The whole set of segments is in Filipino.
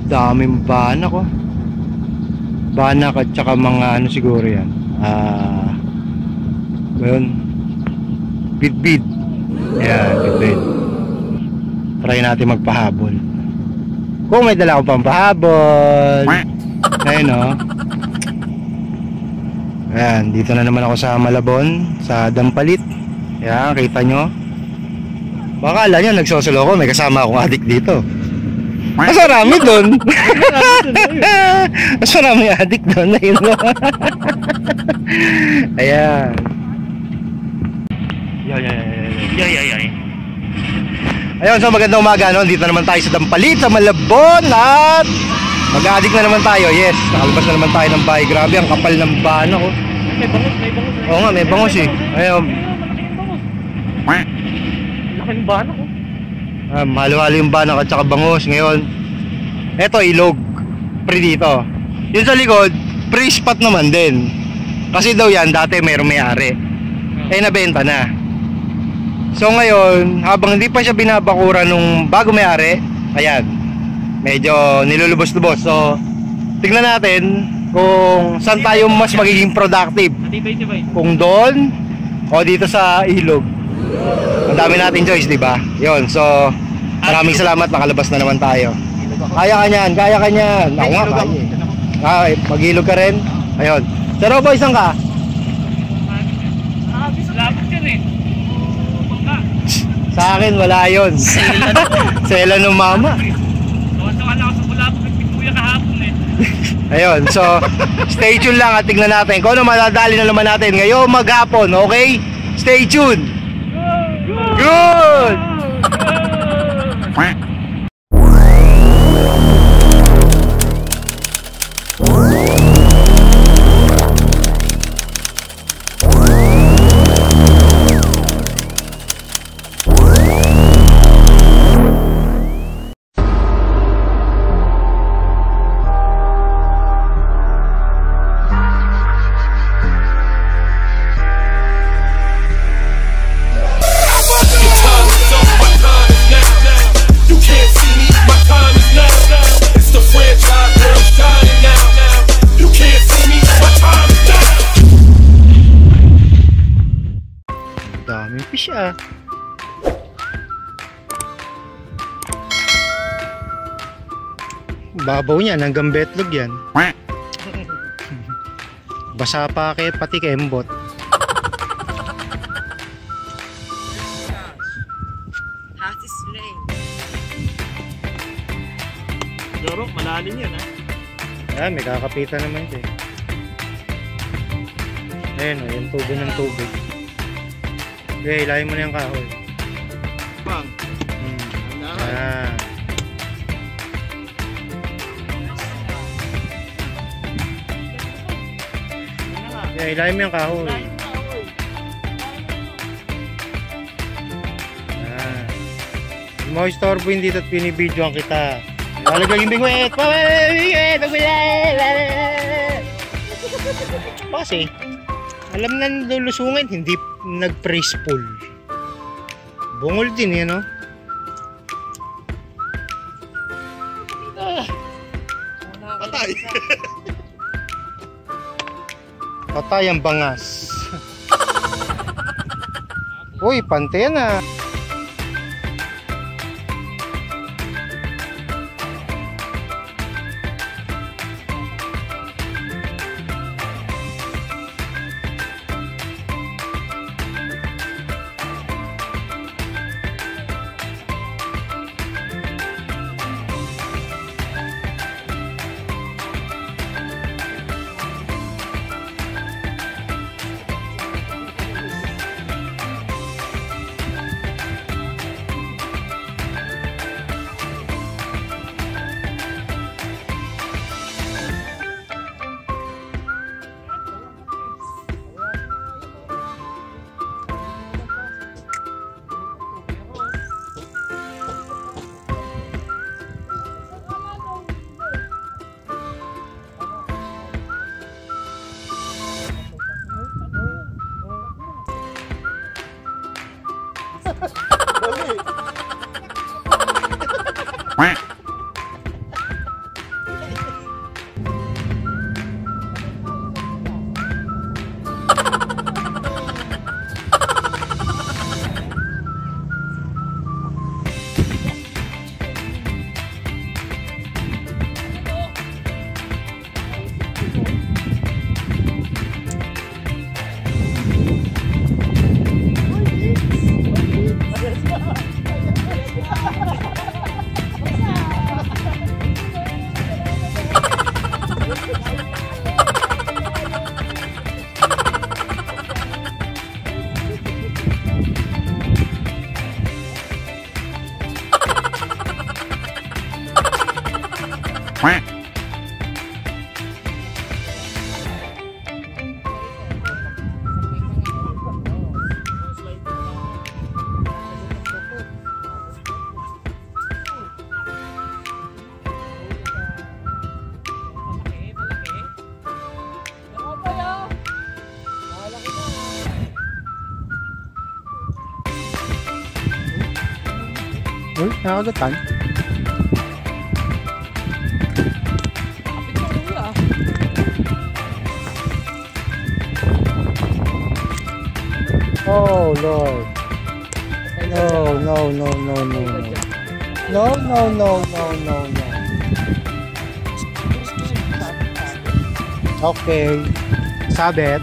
Daming banak oh. Banak at saka mga ano siguro yan. Ngayon. Bid-bid. Ayan, bid-bid. Try natin magpahabol. Kung may dala akong pampahabol. Ayun oh. Ayan, dito na naman ako sa Malabon, sa Dampalit. Ayan, kita nyo. Baka alam nyo, nagsosolo ko, may kasama akong adik dito. Mas marami doon. Mas marami adik doon. Ayan. Ayun, so magandang umaga, no? Dito naman tayo sa Dampalit, sa Malabon. At mag-adik na naman tayo. Yes, nakalabas na naman tayo ng bahay. Grabe, ang kapal ng bana ko. May bangus. Oo nga, may bangus eh. Ayun. Laki ng bana ko. Halo-halo yung banak at saka bangus. Ngayon, eto ilog. Pre dito. Yun sa likod, pre-spot naman din. Kasi daw yan, dati mayroong may-ari. Eh, nabenta na. So ngayon, habang hindi pa siya binabakura nung bago may-ari, ayan, medyo nilulubos-lubos. So, tingnan natin kung saan tayo mas magiging productive. Kung doon o dito sa ilog. Ang dami natin choice, di ba? Yun, so maraming salamat, nakalabas na naman tayo. Kaya ka niyan, kaya ka niyan. Ako nga, kaya. Mag-ilog ka rin. Ayun. Sir Robo, isang ka? Labot yan eh. Sa akin, wala yun. Sela ng mama. Wala ako sa bulabog, nagpikuya kahapon eh. Ayun, so stay tuned lang at tignan natin kung ano madadali na naman natin ngayong maghapon, okay? Stay tuned! Good! Daming fish ah. Babaw niyan hanggang betlog yan. Basa pa kay pati kembot. Loro, malalim yan ha. Ayan, may kakapitan naman ito eh. Ayun o, yung tubo ng tubig. Okay, ilahin mo na yung kahoy. Bang. Ah. Okay, ilahin mo yung kahoy. Ah. Hindi mo istorbohin dito at pinibidyoan kita. Lalagay yung bingwet! Kasi, alam na lulusungan, hindi nag-praise pull. Bungol din yan, no? Patay! Patay ang bangas. Uy, pante yan ah. Uy, nakagatan. Oh Lord. No, no, no, no, no, no. No, no, no, no, no, no. Okay. Sabit.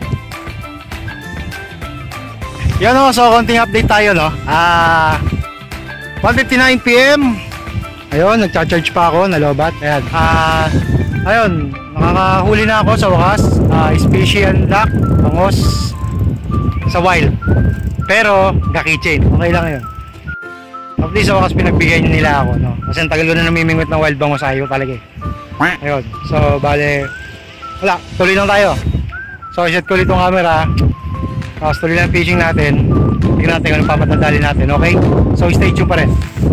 Yan o, so konting update tayo, no? 1:59 PM. Ayun, nagcha-charge pa ako, nalobat. Ayan. Ayun, nakakahuli na ako sa wakas. Special lock, bangos sa wild. Pero, keychain. Okay lang yun. At least sa wakas pinagbigay nila ako, no? Kasi ang tagal ko na namimingot ng wild bangos, ayaw talaga eh. Ayun. So, bale, wala, tuloy lang tayo. So, set ko ulit yung camera. Tapos tuloy lang fishing natin. Tignan natin kung anong pamatandali natin, okay? So, stay tuned pa rin.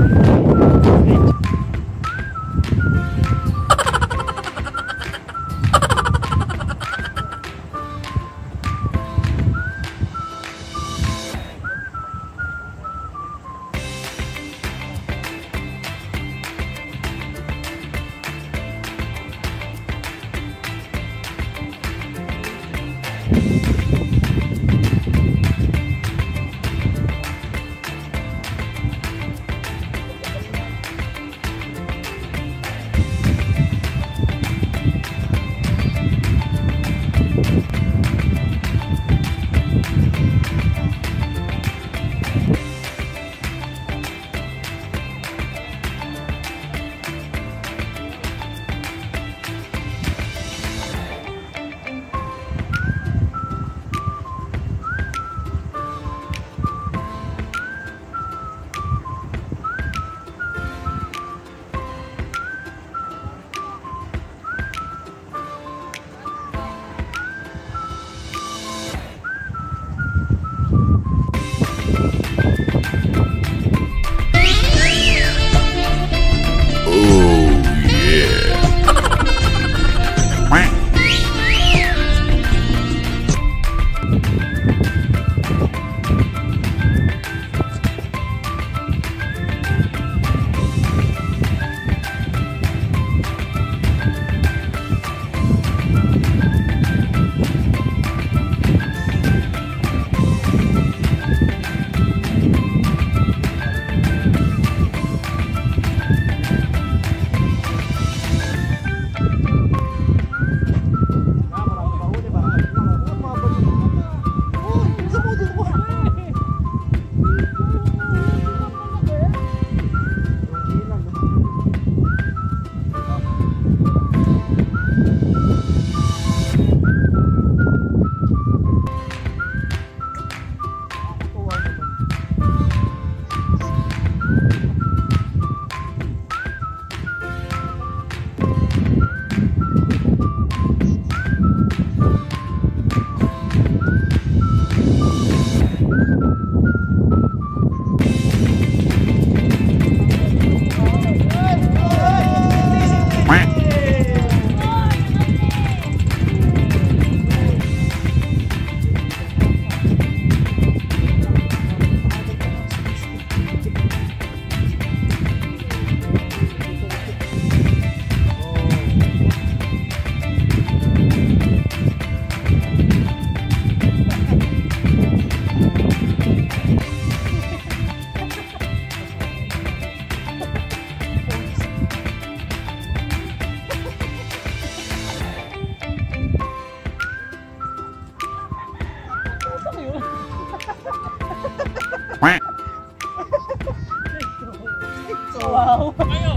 Wow. Kayo.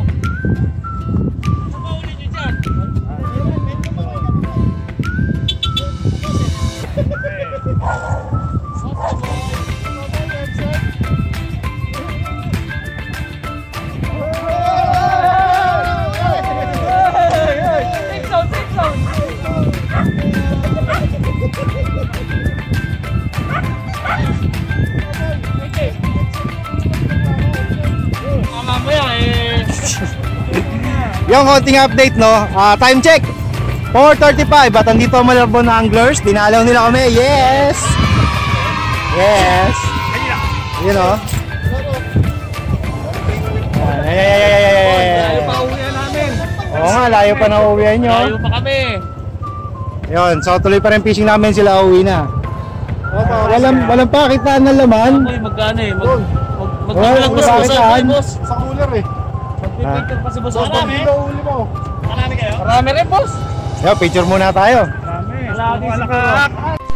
Ano ba uli nyo dyan? Yung konting update, no? Time check 4:35 at andito ang Malabon na anglers. Dinalaw nila kami. Yes! Yes! You know? Layo pa uwian namin. Oo nga, layo pa na uwian nyo. Layo pa kami. Yun, so tuloy pa rin fishing namin, sila uwi na. Walang pakitaan na laman. Ako'y magkano eh. Walang pakitaan. Sa cooler eh. Magpipicture pa si boss. Marami. Uli mo. Marami kayo? Marami rin boss. Yo, picture muna tayo. Marami. Malakak.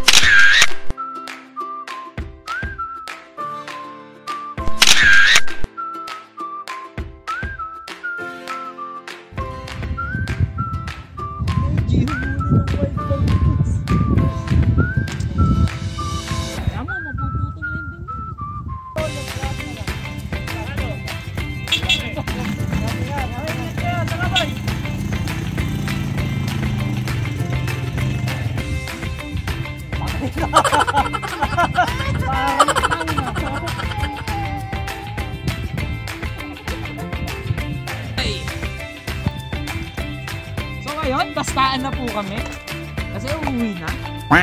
So ngayon, bastaan na po kami. Kasi uuwi na.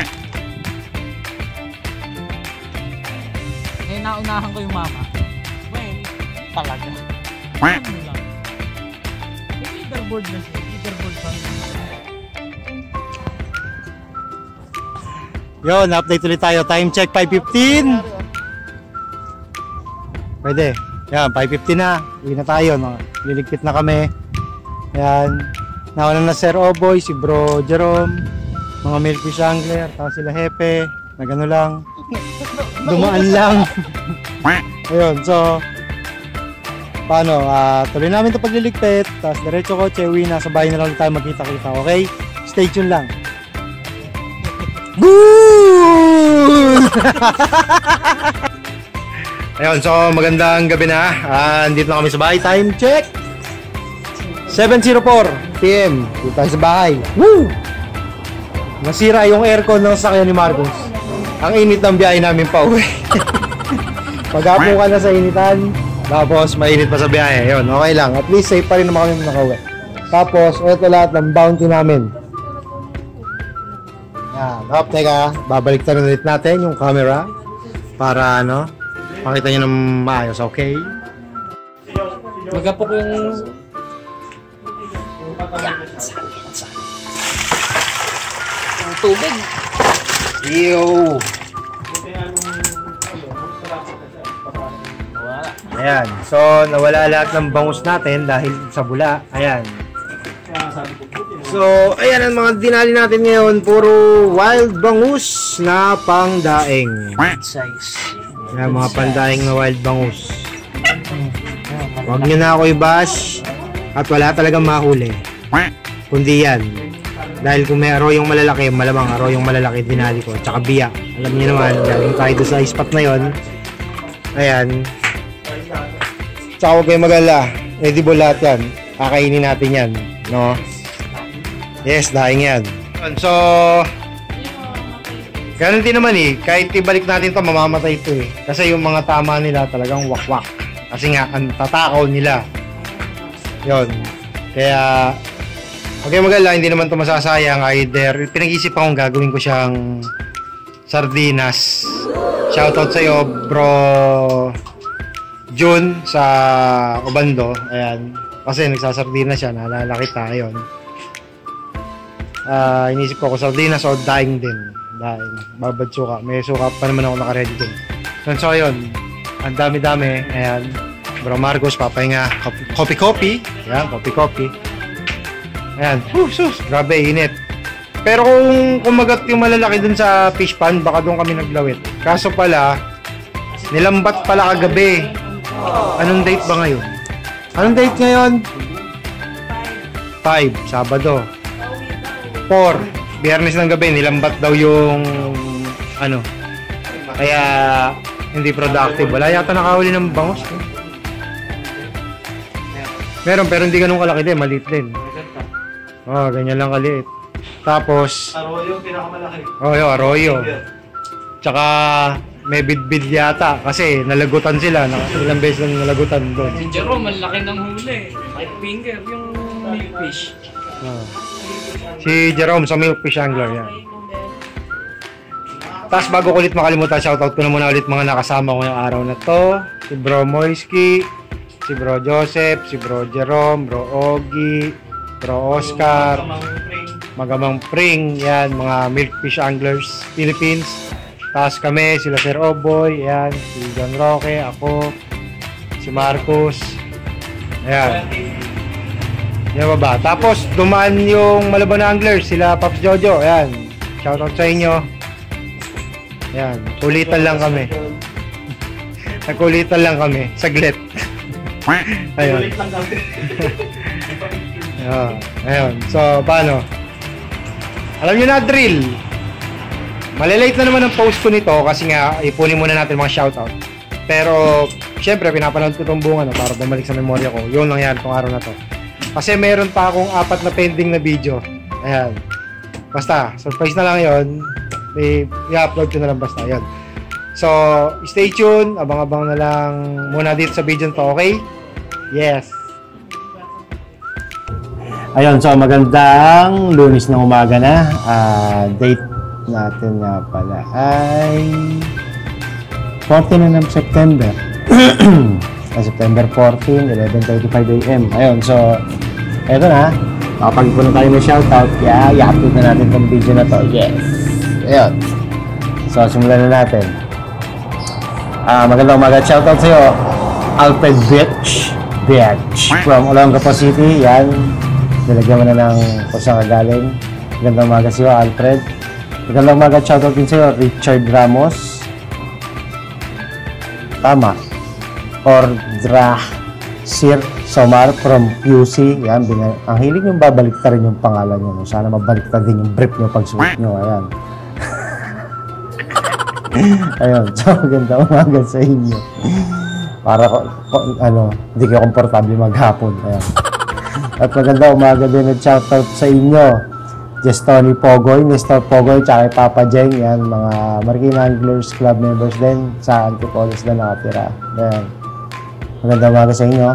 Ngayon naunahan ko yung mama. Well, talaga. Ano lang. May leaderboard na siya. Leaderboard pa rin. Yun, update ulit tayo. Time check, 5:15. Pwede. Yan, 5:15 na. Uwi na tayo. No? Liligpit na kami. Yan. Nauna na Sir Oboy, si Bro Jerome, mga milkfish angler, tapos sila Hepe, na gano lang. Dumaan lang. Ayun, so paano? Tuloy namin ito pagliligpit, tapos diretso kotse, uwi na. Sa bahay na lang tayo magkita-kita, okay? Stay tuned lang. Good! Ayun, so magandang gabi na. Andito na kami sa bahay. Time check 7:04 PM. Dito tayo sa bahay. Woo! Nasira yung aircon ng sakyan ni Marcos. Ang init ng biyahe namin pa uwi. Pag-apo ka na sa initan, tapos mainit pa sa biyahe. Ayun, okay lang. At least safe pa rin naman kami nakauwi. Tapos, ito lahat ng bounty namin. Yan. Hop, teka. Babaliktad ulit natin yung camera para makita nyo ng maayos, okay? Magapok yung... Ang tubig. Yo! Ayan. So, nawala lahat ng bangus natin dahil sa bula. Ayan. So, ayan ang mga dinali natin ngayon. Puro wild bangus na pangdaing. Size. Ayan, mga pandaing na wild bangus. Huwag nyo na ako i-bash at wala talagang mahuli. Kundi yan. Dahil kung may aroyong malalaki, malamang aroyong malalaki dinali ko. Tsaka biyak. Alam niyo naman, galing tayo doon sa spot na yon. Ayan. Tsaka huwag kayo mag-alala. Edible lahat yan. Kakainin natin yan. No? Yes, daing yan. So, ganun din naman eh. Kahit ibalik natin to mamamatay ito eh. Kasi yung mga tama nila talagang wakwak. Kasi nga, ang tatakaw nila. Yon. Kaya, okay mag-alala, hindi naman ito masasayang. Either, pinag-isip akong gagawin ko siyang sardinas. Shoutout sa'yo, bro June sa Obando. Ayan. Kasi nagsasardinas siya, naalala kita. Ayun. Inisip ko sardinas o daing din. Daing. Babad suka. May suka pa naman ako naka-ready din. So, ayun. Ang dami-dami. Ayan. Bro Marcos, papahinga. Coffee. Ayan, coffee. Ayan. Sus, grabe, init. Pero kung kumagat yung malalaki dun sa fish pond, baka doon kami naglawit. Kaso pala, nilambat pala kagabi. Anong date ba ngayon? Anong date ngayon? 5, Sabado. 4, Biyernes ng gabi, nilambat daw yung kaya hindi productive. Wala yata nakahuli ng bangus. Meron, pero hindi ganun kalaki din, maliit din. Ganyan lang kaliit. Tapos Arroyo, pinakamalaki. yung arroyo. Tsaka may bidbid yata kasi nalagutan sila. Ilang beses lang nalagutan doon. Si Jerome, ang laki ng huli. 5 finger yung milkfish. Si Jerome sa milkfish angler yan. Tapos bago ko ulit makalimutan, shoutout ko na muna ulit mga nakasama ko yung araw na to. Si Bro Moisky, si Bro Joseph, si Bro Jerome, Bro Ogie, Bro Oscar, Magamang Pring, yan, mga Milkfish Anglers Philippines. Tapos kami, sila Sir Oboy, yan, si John Roque, ako, si Marcos, ayan. Yan ba? Tapos dumaan yung Malabon Anglers, sila Pops Jojo, ayan. Shoutout sa inyo. Ayan, kulitan lang kami. Nagkulitan lang kami, saglit. Ayun. Ayun. So, paano? Alam nyo na, drill. Malilate na naman ang post ko nito kasi nga, ipunin muna natin mga shoutout. Pero, syempre, pinapanood ko itong buong para bumalik sa memorya ko. Yun lang yan, itong araw na to. Kasi meron pa akong 4 na pending na video. Ayan. Basta, surprise na lang yun. I-upload ko na lang basta. Ayan. So, stay tuned. Abang-abang na lang muna dito sa video to, okay? Yes. Ayun, so magandang Lunes ng umaga na. Date natin nga pala ay 14 ng September. September 14, 11:35 AM. Ayun, so eto na. Makapag-ipon na tayo ng shoutout. Kaya i-upload na natin itong video na to. Yes. Ayun. So, simulan na natin. Magandang umaga. Shoutout sa'yo, Alfred Beach from Olongapo City. Yan. Nilagyan mo na ng kung saan ka galing. Magandang umaga sa'yo, Alfred. Magandang umaga. Shoutout din sa'yo, Richard Ramos. Tama. Ordra Sir Somar from QC. Yan. Ang hilig nyo babalik ta rin yung pangalan nyo. Sana mabalik ta din yung brief nyo pag suot nyo. Ayan. Ayun, so maganda umaga sa inyo. Para hindi kayo komportable maghapon. Ayan. At maganda umaga din at shoutout sa inyo. Just Tony Pogoy, Mr. Pogoy, tsaka Papa Jeng. Yan, mga Marikina Anglers Club members din sa Antipolis na nakatira. Ayan. Maganda umaga sa inyo.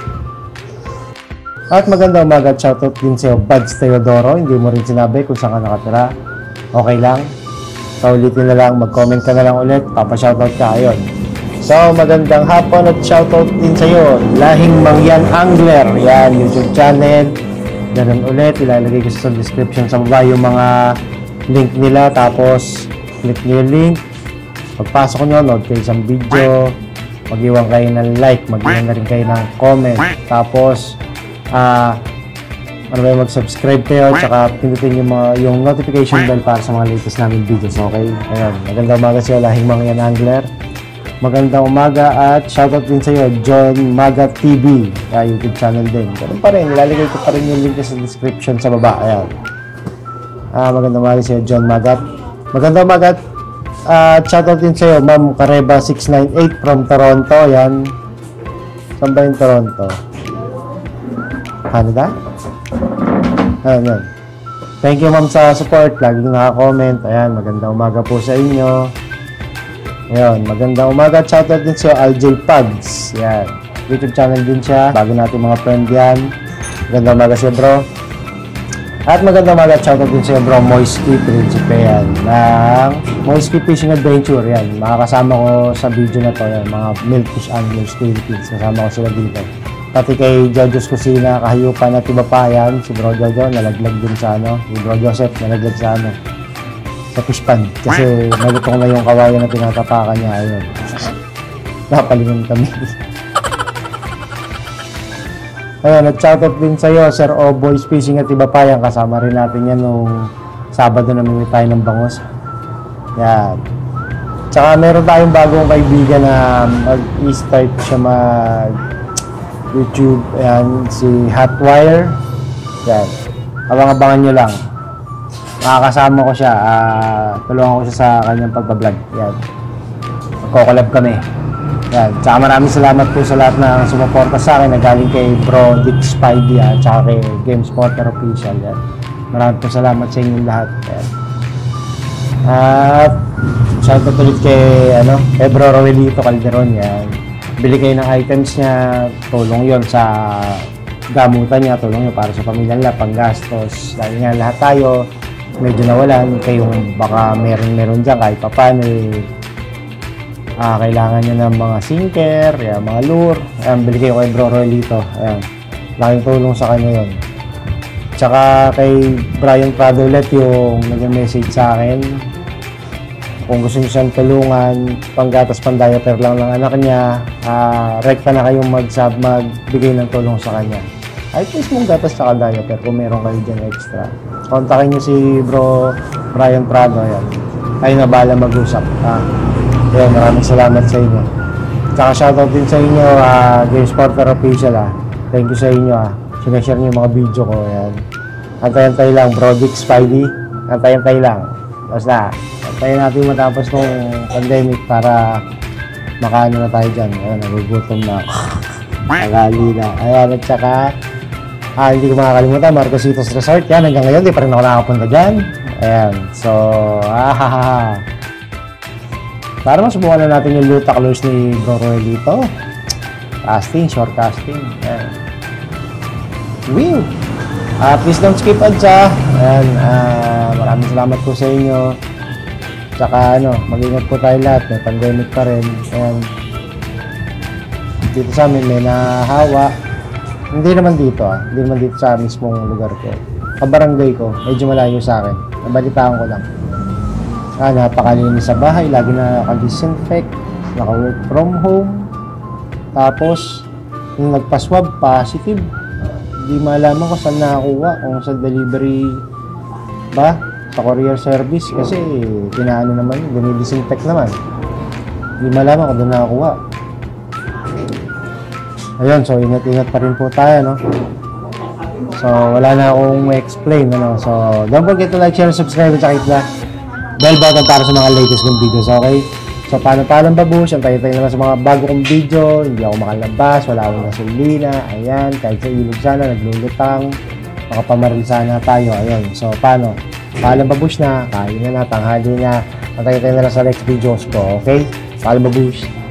At maganda umaga at shoutout din sa iyo, Buds Teodoro. Hindi mo rin sinabi kung saan ka nakatira. Okay lang. Paulitin na lang, mag-comment ka na lang ulit, papa-shoutout ka, ayun. So, magandang hapon at shoutout din sa iyo, Lahing Mangyan Angler, yan, YouTube channel. Ganun ulit, ilalagay ko sa description sa baba yung mga link nila, tapos click nyo yung link. Pagpasok nyo, nood kayo isang video, mag-iwan kayo ng like, mag-iwan na rin kayo ng comment, tapos, mag-subscribe kayo, tsaka pindutin yung notification bell para sa mga latest namin videos, okay? Ayun, magandang umaga sa'yo, Lahing Mangyan Angler. Magandang umaga at shoutout din sa'yo, John Magat TV, YouTube channel din. Ganun pa rin, ilalagay ko pa rin yung link sa description sa baba, ayan. Magandang umaga sa'yo, John Magat. Magandang umaga at shoutout din sa'yo, Ma'am Kareba 698 from Toronto, ayan. Saan ba yung Toronto? Canada? Ayan. Thank you ma'am sa support. Laging naka-comment. Ayan, magandang umaga po sa inyo. Ayan, magandang umaga. Shoutout din sa LJ Pugs. Ayan, YouTube channel din siya. Bago natin mga friend yan. Magandang umaga siya bro. At magandang umaga. Shoutout din sa bro Moisky Principe. Yan, ng Moisky Fishing Adventure. Yan, makakasama ko sa video na to. Yan, mga Milkfish Anglers Philippines. Kasama ko sila dito. Pati kay Jojo's Kusina, Kahayupan at Tibapayan, si Bro Jojo nalaglag din sa si Bro Joseph nalaglag sa sa fish pan. Kasi malutong na yung kawayan na tinatapakan niya. Ayun. Napalingon kami. Ayun, at shoutout din sa'yo, Sir Oboy's Fishing at Tibapayan. Kasama rin natin yan nung Sabado na may tayo ng bangos. Yan. Tsaka meron tayong bagong kaibigan na mag-start siya YouTube, ayan, si Hotwire. Yan. Abang-abangan nyo lang. Makakasama ko siya. Tulungan ko siya sa kanyang pagbablog. Yan. Magko-collab kami. Yan. Tsaka maraming salamat po sa lahat na sumuporta sa akin na galing kay Bro Dick Spidey at tsaka kay GameSpotter Official. Yan. Maraming po salamat sa inyong lahat. Yan. At shoutout ulit kay Bro Roelito Calderon. Yan. Bili kayo ng items niya, tulong yon sa gamutan niya, tulong yun para sa pamilya nila, panggastos. Dahil nga lahat tayo medyo nawalan, kayong baka meron dyan kahit pa paano kailangan nyo ng mga sinker, yan, mga lure, ayan, bili kayo kay Bro Roelito. Ayan, laking tulong sa kanya yun. Tsaka kay Brian Prado ulit yung nag-message sa akin. Kung gusto nyo siyang tulungan, panggatas pang-diaper lang ng anak niya, rekta na kayong magbigay ng tulong sa kanya. Ay, please mong gatas tsaka diaper kung meron kayo dyan extra. Kontakin nyo si Bro Brian Prado, ayan. Kayo na bahala mag-usap. Ayan, maraming salamat sa inyo. Tsaka shoutout din sa inyo, Games Porter Official. Thank you sa inyo. Sinashare nyo yung mga video ko. Ayan. Antay-antay lang, Brodix Spidey. Antay-antay lang. Basta, antayin natin matapos ng pandemic para makaano na tayo dyan. Ayan, nagugutom na ako. Nagali na. Ayan, at saka, hindi ko makakalimutan, Marcositos Resort. Yan, hanggang ngayon, di pa rin ako nakapunta dyan. Ayan, so, para masubukan na natin yung luta close ni Bro Roelito. Casting, short casting. Ayan. Woo! Please don't skip ads, Ayan, maraming salamat po sa inyo. Tsaka, mag-ingat po tayo lahat. May pandemic pa rin. Ayan. Dito sa amin, may nahawa. Hindi naman dito, Hindi naman dito sa mismong lugar ko. Kabarangay ko, medyo malayo sa akin. Nabalitaan ko lang. Napakalinis sa bahay, lagi na naka-disinfect, naka-work from home. Tapos, nung nagpa-swab, positive. Hindi malaman ko saan nakakuha, kung sa delivery ba, sa courier service. Kasi, pinaano naman yun, dinidisinfect naman. Hindi malaman kung doon nakakuha. Ayun, so ingat-ingat pa rin po tayo, So, wala na akong explain, So, don't forget to like, share, subscribe, at hit the bell button para sa mga latest kong videos, okay? So, paano babush? Antay-antay naman sa mga bago kong video. Hindi ako makalabas, wala akong gasolina. Ayan, kahit sa ilog sana, naglulutang. Makapamaril sana tayo, ayun. So, paano babush na, kain na, tanghali na. Antay-antay na lang sa next videos ko, okay? Babush.